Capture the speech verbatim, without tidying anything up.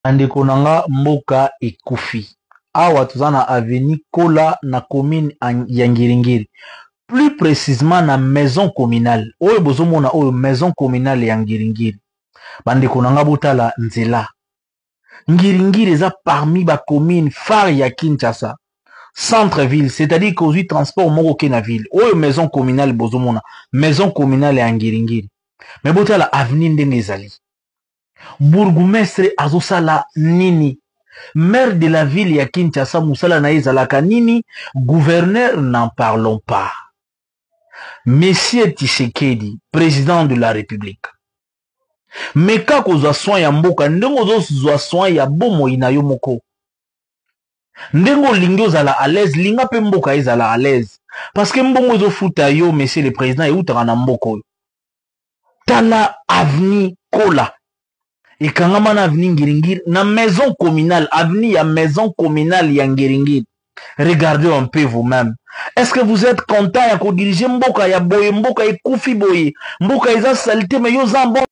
Andeko nanga mboka ekufi. Awa tuzana aveni Kola na commune ya Ngiringiri. Plus précisément na maison communale. Oyo bozomona oyo maison communale ya Ngiringiri. Bandeko nanga botala nzela. Ngiringiri eza parmi ba commune phare ya Kinshasa. Centre-ville, c'est-à-dire qu'aujourd'hui transport moko ke na ville. Oyo maison communale bozomona. Maison communale ya Ngiringiri. Mais botala avenue ndenge ezali. Bourgmestre azosala nini? Maire de la ville ya Kinshasa musala na ezalaka nini? Gouverneur, n'en parlons pas. Monsieur Tshisekedi, président de la République. Mais quand kozwa soin ya mboka, ndenge ozozwa soin ya bomo inayo moko. Ndenge lingo zala à l'aise, linga pe mboka ezala à l'aise. Parce que mbongo ezofuta yo, monsieur le président, eutaka na mboko. Tala avenue Kola. Et quand on a avenue Ngiringiri, na maison communale, avenue ya maison communale ya Ngiringiri. Regardez un peu vous-même. Est-ce que vous êtes content ya ko diriger mboka ya boye, mboka ekufi boye, mboka eza saleté mais yo zambo